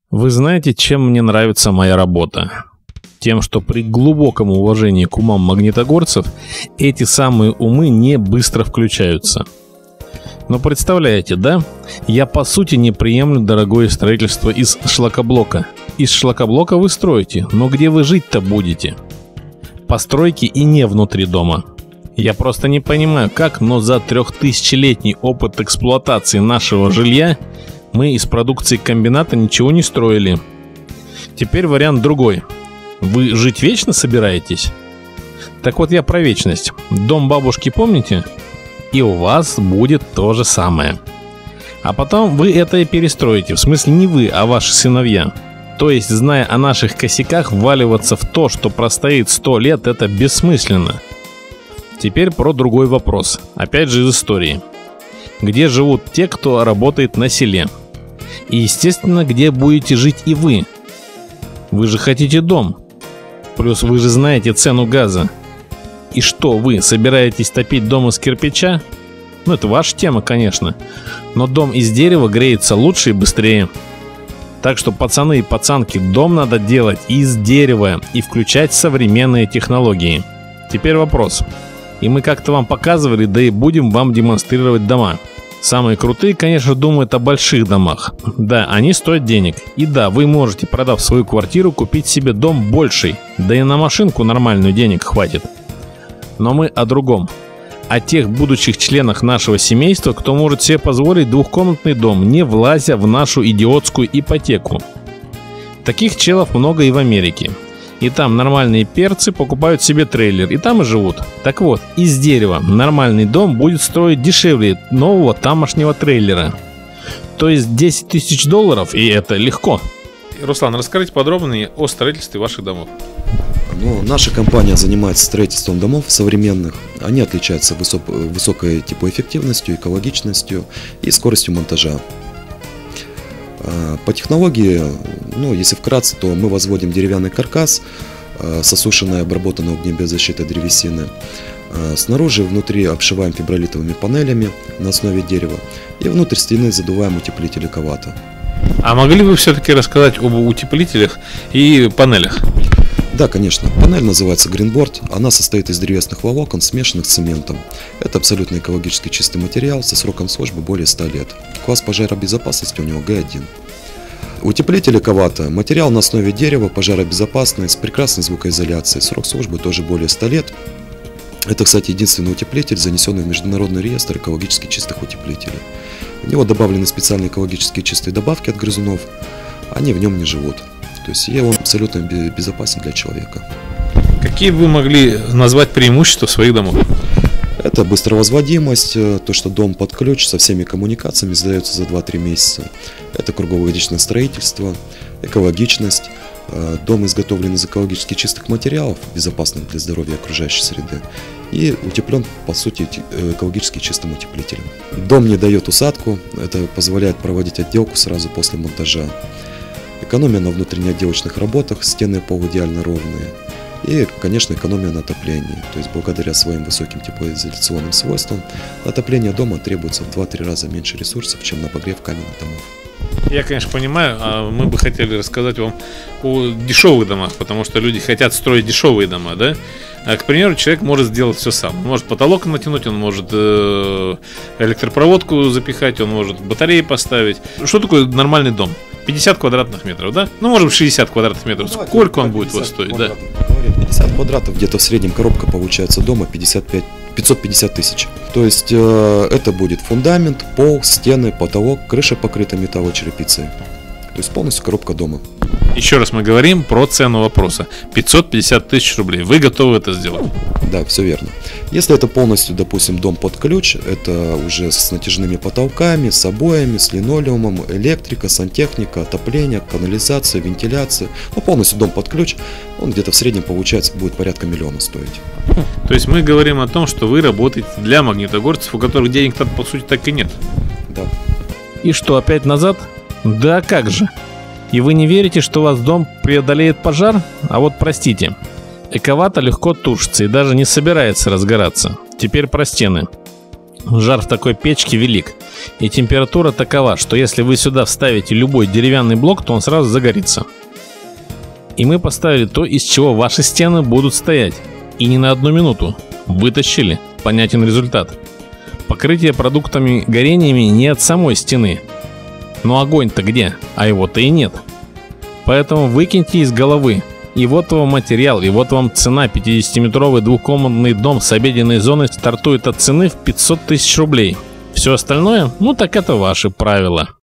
Вы знаете, чем мне нравится моя работа? Тем, что при глубоком уважении к умам магнитогорцев эти самые умы не быстро включаются. Но представляете, да? Я по сути не приемлю дорогое строительство из шлакоблока. Из шлакоблока вы строите, но где вы жить-то будете? Постройки и не внутри дома. Я просто не понимаю как, но за 3000-летний опыт эксплуатации нашего жилья мы из продукции комбината ничего не строили. Теперь вариант другой. Вы жить вечно собираетесь? Так вот я про вечность. Дом бабушки помните? И у вас будет то же самое. А потом вы это и перестроите. В смысле не вы, а ваши сыновья. То есть, зная о наших косяках, вваливаться в то, что простоит 100 лет, это бессмысленно. Теперь про другой вопрос. Опять же из истории. Где живут те, кто работает на селе? И, естественно, где будете жить и вы? Вы же хотите дом. Плюс вы же знаете цену газа. И что, вы собираетесь топить дом из кирпича? Ну, это ваша тема, конечно. Но дом из дерева греется лучше и быстрее. Так что, пацаны и пацанки, дом надо делать из дерева и включать современные технологии. Теперь вопрос. И мы как-то вам показывали, да и будем вам демонстрировать дома. Самые крутые, конечно, думают о больших домах. Да, они стоят денег. И да, вы можете, продав свою квартиру, купить себе дом больший. Да и на машинку нормальную денег хватит. Но мы о другом. О тех будущих членах нашего семейства, кто может себе позволить двухкомнатный дом, не влазя в нашу идиотскую ипотеку. Таких челов много и в Америке. И там нормальные перцы покупают себе трейлер, и там и живут. Так вот, из дерева нормальный дом будет строить дешевле нового тамошнего трейлера. То есть $10 000, и это легко. Руслан, расскажите подробнее о строительстве ваших домов. Наша компания занимается строительством домов современных. Они отличаются высокой теплоэффективностью, экологичностью и скоростью монтажа. По технологии, если вкратце, то мы возводим деревянный каркас с осушенной, обработанной огнебеззащитой древесины. Снаружи, внутри обшиваем фибролитовыми панелями на основе дерева. И внутрь стены задуваем утеплитель Экавата. А могли бы все-таки рассказать об утеплителях и панелях? Да, конечно. Панель называется Greenboard. Она состоит из древесных волокон, смешанных с цементом. Это абсолютно экологически чистый материал со сроком службы более 100 лет. Класс пожаробезопасности у него Г1. Утеплитель Экавата. Материал на основе дерева, пожаробезопасный, с прекрасной звукоизоляцией. Срок службы тоже более 100 лет. Это, кстати, единственный утеплитель, занесенный в Международный реестр экологически чистых утеплителей. В него добавлены специальные экологически чистые добавки от грызунов. Они в нем не живут. То есть он абсолютно безопасен для человека. Какие вы могли назвать преимущества своих домов? Это быстровозводимость, то, что дом под ключ со всеми коммуникациями сдается за 2-3 месяца. Это круглогодичное строительство, экологичность. Дом изготовлен из экологически чистых материалов, безопасных для здоровья окружающей среды, и утеплен, по сути, экологически чистым утеплителем. Дом не дает усадку, это позволяет проводить отделку сразу после монтажа. Экономия на внутреннеотделочных работах, стены и пол идеально ровные. И, конечно, экономия на отоплении. То есть, благодаря своим высоким теплоизоляционным свойствам, на отопление дома требуется в 2-3 раза меньше ресурсов, чем на обогрев каменных домов. Я, конечно, понимаю, а мы бы хотели рассказать вам о дешевых домах, потому что люди хотят строить дешевые дома, да? А, к примеру, человек может сделать все сам. Он может потолок натянуть, он может электропроводку запихать, он может батареи поставить. Что такое нормальный дом? 50 квадратных метров, да? Может 60 квадратных метров. Сколько он будет у вас стоить, да? 50 квадратов, где-то в среднем коробка получается дома 550 тысяч. То есть это будет фундамент, пол, стены, потолок, крыша покрыта металлочерепицей. То есть полностью коробка дома. Еще раз мы говорим про цену вопроса. 550 тысяч рублей. Вы готовы это сделать? Да, все верно. Если это полностью, допустим, дом под ключ, это уже с натяжными потолками, с обоями, с линолеумом, электрика, сантехника, отопление, канализация, вентиляция. Полностью дом под ключ, он где-то в среднем, получается, будет порядка 1 000 000 стоить. То есть мы говорим о том, что вы работаете для магнитогорцев, у которых денег-то, по сути, так и нет. Да. И что, опять назад? Да как же? И вы не верите, что у вас дом преодолеет пожар? А вот простите, Экавата легко тушится и даже не собирается разгораться. Теперь про стены. Жар в такой печке велик, и температура такова, что если вы сюда вставите любой деревянный блок, то он сразу загорится. И мы поставили то, из чего ваши стены будут стоять. И не на 1 минуту. Вытащили. Понятен результат. Покрытие продуктами горениями не от самой стены. Но огонь-то где? А его-то и нет. Поэтому выкиньте из головы. И вот вам материал, и вот вам цена. 50-метровый двухкомнатный дом с обеденной зоной стартует от цены в 500 тысяч рублей. Все остальное, ну так это ваши правила.